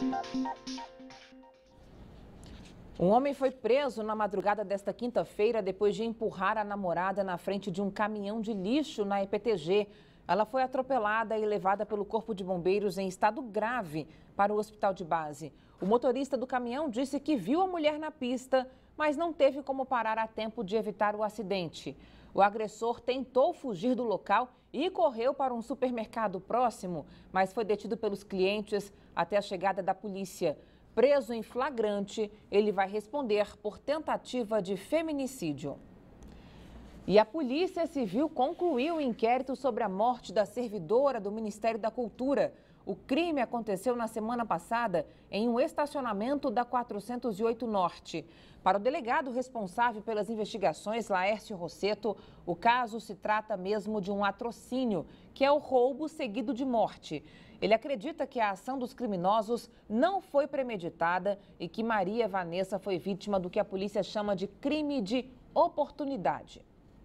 Um homem foi preso na madrugada desta quinta-feira depois de empurrar a namorada na frente de um caminhão de lixo na EPTG. Ela foi atropelada e levada pelo Corpo de Bombeiros em estado grave para o hospital de base. O motorista do caminhão disse que viu a mulher na pista, mas não teve como parar a tempo de evitar o acidente. O agressor tentou fugir do local e correu para um supermercado próximo, mas foi detido pelos clientes até a chegada da polícia. Preso em flagrante, ele vai responder por tentativa de feminicídio. E a Polícia Civil concluiu o inquérito sobre a morte da servidora do Ministério da Cultura. O crime aconteceu na semana passada em um estacionamento da 408 Norte. Para o delegado responsável pelas investigações, Laércio Rosseto, o caso se trata mesmo de um latrocínio, que é o roubo seguido de morte. Ele acredita que a ação dos criminosos não foi premeditada e que Maria Vanessa foi vítima do que a polícia chama de crime de oportunidade.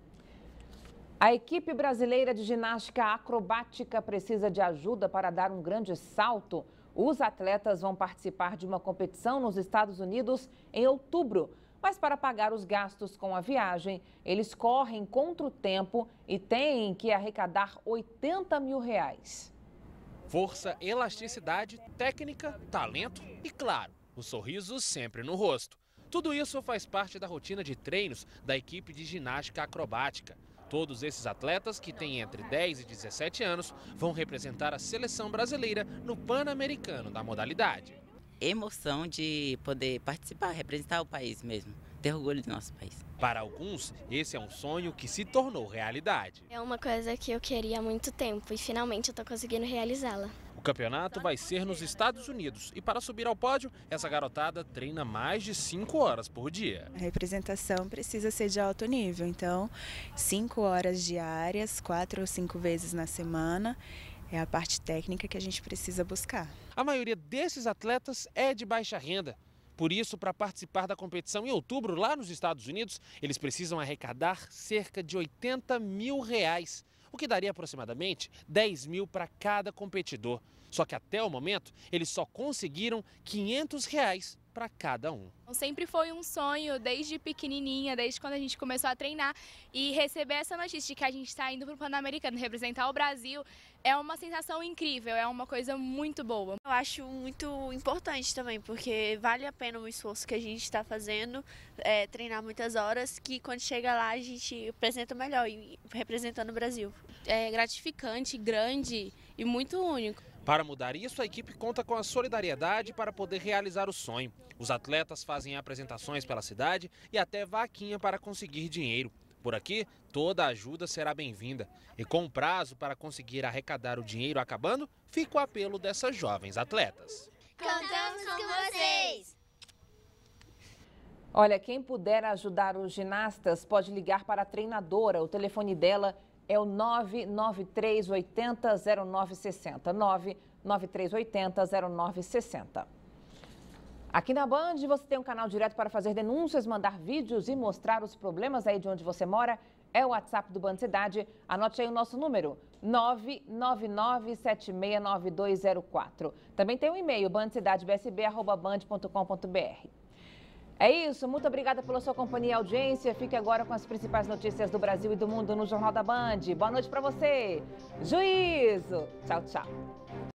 A equipe brasileira de ginástica acrobática precisa de ajuda para dar um grande salto. Os atletas vão participar de uma competição nos Estados Unidos em outubro. Mas para pagar os gastos com a viagem, eles correm contra o tempo e têm que arrecadar R$80 mil. Força, elasticidade, técnica, talento e, claro, o sorriso sempre no rosto. Tudo isso faz parte da rotina de treinos da equipe de ginástica acrobática. Todos esses atletas, que têm entre 10 e 17 anos, vão representar a seleção brasileira no Pan-Americano da modalidade. Emoção de poder participar, representar o país mesmo, ter orgulho do nosso país. Para alguns, esse é um sonho que se tornou realidade. É uma coisa que eu queria há muito tempo e finalmente eu estou conseguindo realizá-la. O campeonato vai ser nos Estados Unidos e para subir ao pódio, essa garotada treina mais de 5 horas por dia. A representação precisa ser de alto nível, então 5 horas diárias, 4 ou 5 vezes na semana. É a parte técnica que a gente precisa buscar. A maioria desses atletas é de baixa renda. Por isso, para participar da competição em outubro, lá nos Estados Unidos, eles precisam arrecadar cerca de R$80 mil, o que daria aproximadamente 10 mil para cada competidor. Só que até o momento, eles só conseguiram R$500 para cada um. Sempre foi um sonho, desde pequenininha, desde quando a gente começou a treinar, e receber essa notícia de que a gente está indo para o Pan-Americano representar o Brasil é uma sensação incrível, é uma coisa muito boa. Eu acho muito importante também, porque vale a pena o esforço que a gente está fazendo, treinar muitas horas, que quando chega lá a gente apresenta melhor, representando o Brasil. É gratificante, grande e muito único. Para mudar isso, a equipe conta com a solidariedade para poder realizar o sonho. Os atletas fazem apresentações pela cidade e até vaquinha para conseguir dinheiro. Por aqui, toda ajuda será bem-vinda. E com o prazo para conseguir arrecadar o dinheiro acabando, fica o apelo dessas jovens atletas. Contamos com vocês! Olha, quem puder ajudar os ginastas pode ligar para a treinadora. O telefone dela é o 993800960, 993800960. Aqui na Band você tem um canal direto para fazer denúncias, mandar vídeos e mostrar os problemas aí de onde você mora. É o WhatsApp do Band Cidade. Anote aí o nosso número, 999769204. Também tem o e-mail, bandcidadebsb@band.com.br. É isso, muito obrigada pela sua companhia e audiência. Fique agora com as principais notícias do Brasil e do mundo no Jornal da Band. Boa noite para você. Juízo. Tchau, tchau.